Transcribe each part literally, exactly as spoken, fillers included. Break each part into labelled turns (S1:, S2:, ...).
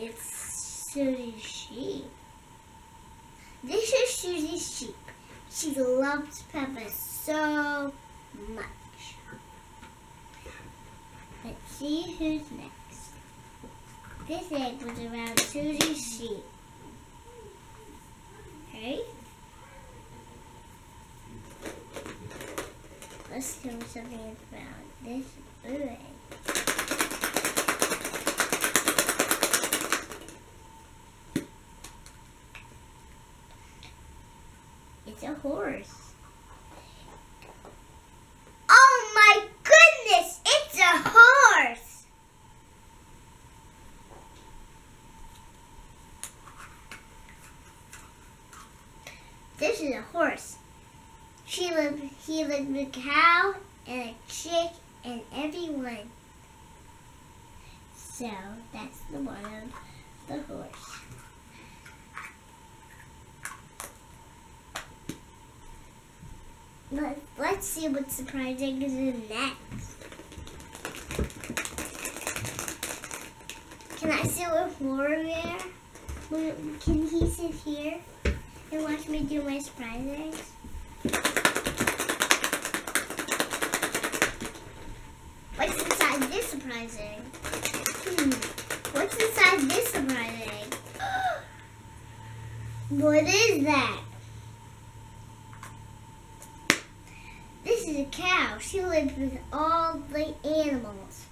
S1: It's Susie's sheep. This is Susie's sheep. She loves Peppa so much. Let's see who's next. This egg was around Susie's sheep. Okay. Let's do something about this blue egg. It's a horse. Oh my goodness! It's a horse! This is a horse. She lived, he lived with a cow and a chick and everyone. So that's the one of the horse. Let, let's see what surprising is in next. Can I sit with Laura there? Can he sit here and watch me do my surprise eggs? What's inside this surprise egg? Hmm. What's inside this surprise egg? What is that? This is a cow. She lives with all the animals.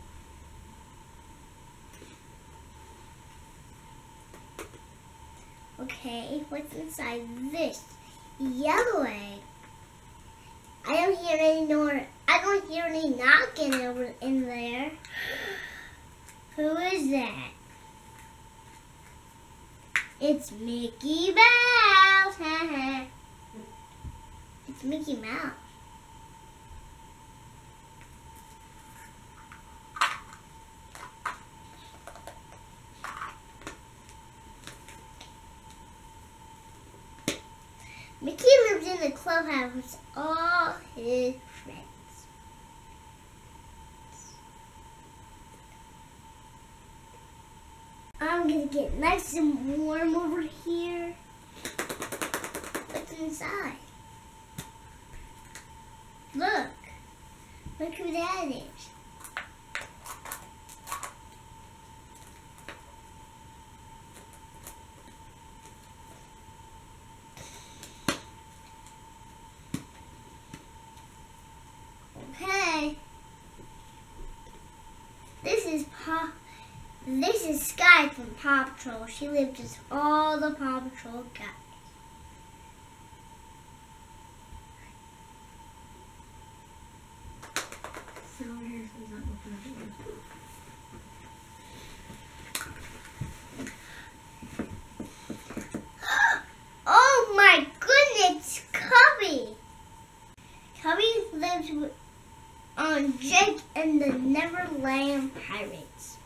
S1: Okay, what's inside this yellow egg? I don't hear any nor I don't hear any knocking over in there. Who is that? It's Mickey Mouse. It's Mickey Mouse. Mickey lives in the clubhouse with all his friends. I'm gonna get nice and warm over here. What's inside? Look. Look who that is. Okay. This is Paw. This is Sky from Paw Patrol. She lives with all the Paw Patrol guys. Oh my goodness, Cubby! Cubby lives with, on Jake and the Neverland Pirates.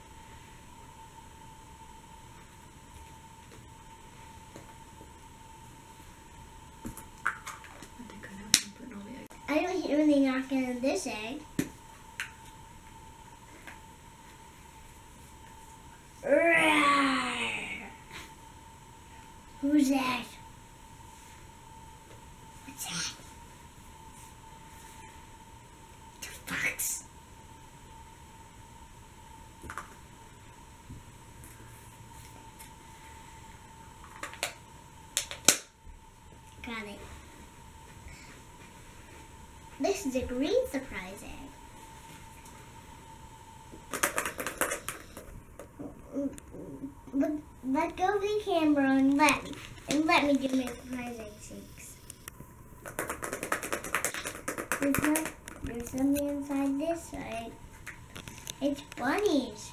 S1: I don't hear anything knocking on this egg. Who's that? What's that? The fox. Got it. This is a green surprise egg. Let, let go of the camera and let and let me do my surprise egg shakes. There's, no, there's something inside this side. It's bunnies.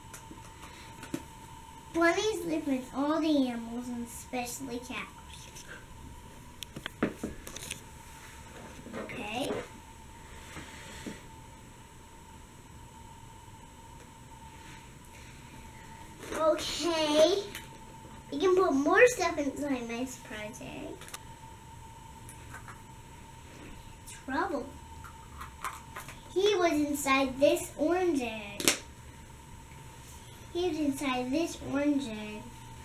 S1: Bunnies live with all the animals and especially cows. Okay. Okay. You can put more stuff inside my surprise egg. Trouble. He was inside this orange egg. He was inside this orange egg.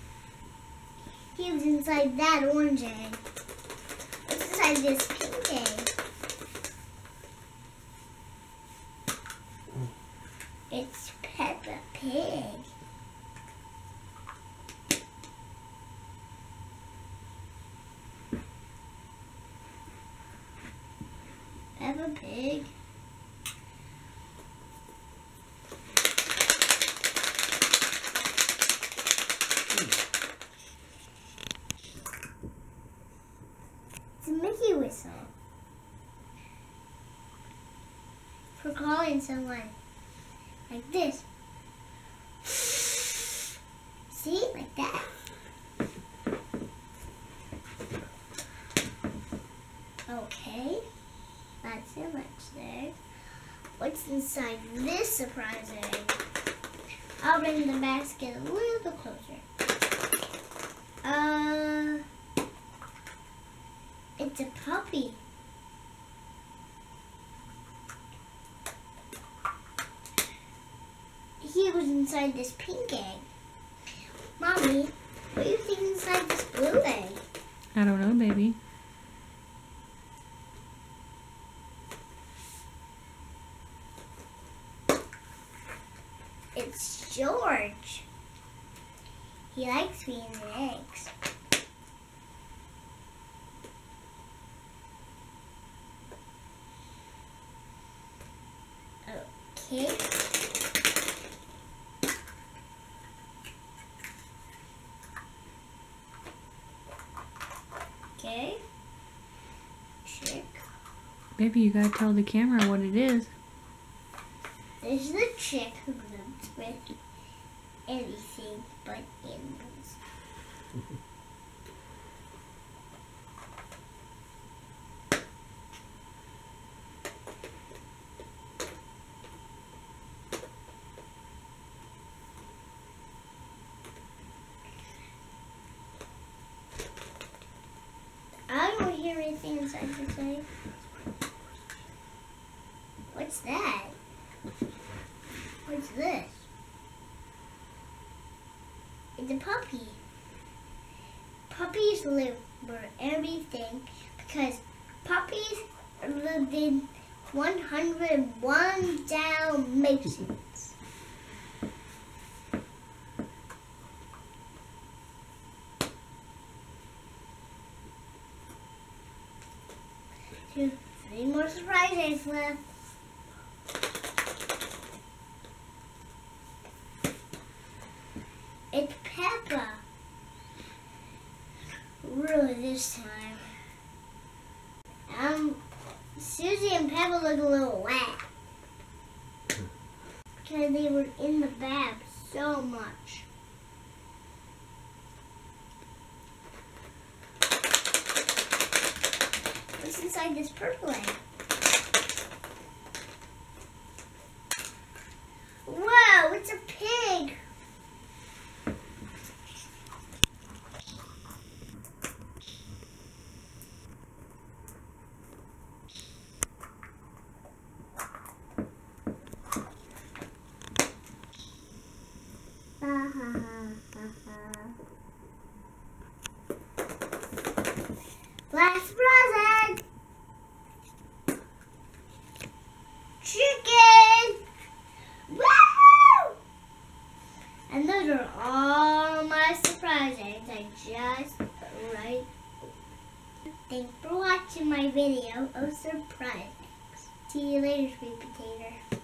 S1: He was inside that orange egg. What's inside this pink egg? It's Peppa Pig. Peppa Pig. It's a Mickey whistle. For calling someone. Like this. See? Like that. Okay. Not so much there. What's inside this surprise egg? I'll bring the basket a little bit closer. Uh, it's a puppy. He was inside this pink egg. Mommy, what do you think inside this blue egg?
S2: I don't know, baby.
S1: It's George. He likes being the eggs. Okay. Okay. Chick.
S2: Baby, you gotta tell the camera what it is.
S1: This is the chick who lives with anything but animals. I don't hear anything inside this egg. What's that? What's this? It's a puppy. Puppies live for everything because puppies lived in one hundred one Dalmatians. Two, three more surprises left. It's Peppa. Really this time. Um, Susie and Peppa look a little wet. Because they were in the bath so much. What's inside this purple egg? Whoa, it's a pig. Last present! Chicken! Woo! And those are all my surprises I just put right. Thanks for watching my video of surprises. See you later, sweet potato.